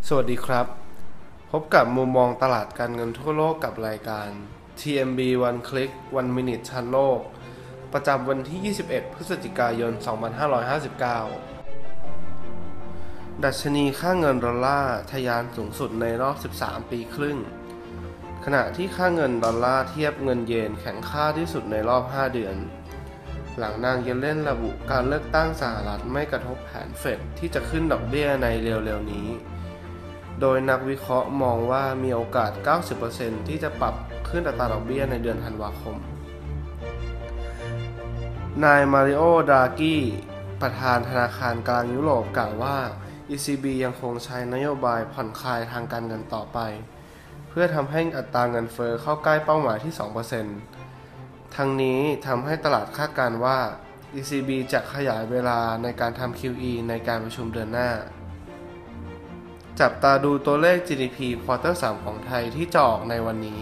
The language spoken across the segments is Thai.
สวัสดีครับพบกับมุมมองตลาดการเงินทั่วโลกกับรายการ TMB One Click One Minute ทันโลกประจำวันที่ 21 พฤศจิกายน 2559 ดัชนีค่าเงินดอลลาร์ทะยานสูงสุดในรอบ 13 ปีครึ่งขณะที่ค่าเงินดอลลาร์เทียบเงินเยนแข็งค่าที่สุดในรอบ 5 เดือนหลังนางเยเลนระบุการเลือกตั้งสหรัฐไม่กระทบแผนเฟดที่จะขึ้นดอกเบี้ยในเร็วๆนี้โดยนักวิเคราะห์มองว่ามีโอกาส 90% ที่จะปรับขึ้นอัตราดอกเบี้ยในเดือนธันวาคมนายมาริโอ ดรากีประธานธนาคารกลางยุโรปกล่าวว่า ECB ยังคงใช้นโยบายผ่อนคลายทางการเงินต่อไปเพื่อทำให้อัตราเงินเฟ้อเข้าใกล้เป้าหมายที่ 2% ทั้งนี้ทำให้ตลาดคาดการณ์ว่า ECB จะขยายเวลาในการทำ QE ในการประชุมเดือนหน้าจับตาดูตัวเลข GDP ควอเตอร์ 3 ของไทยที่จะออกในวันนี้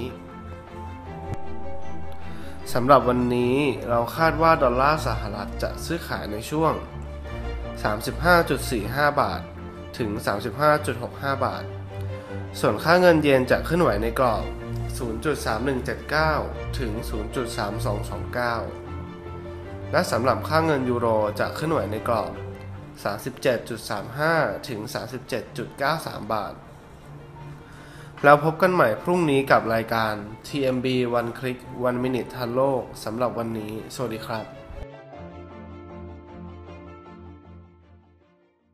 สำหรับวันนี้เราคาดว่าดอลลาร์สหรัฐจะซื้อขายในช่วง 35.45 บาทถึง 35.65 บาทส่วนค่าเงินเยนจะเคลื่อนไหวในกรอบ 0.3179 ถึง 0.3229 และสำหรับค่าเงินยูโรจะเคลื่อนไหวในกรอบ37.35 ถึง 37.93 บาทแล้วพบกันใหม่พรุ่งนี้กับรายการ TMB One Click One Minute ทันโลกสำหรับวันนี้สวัสดีครับ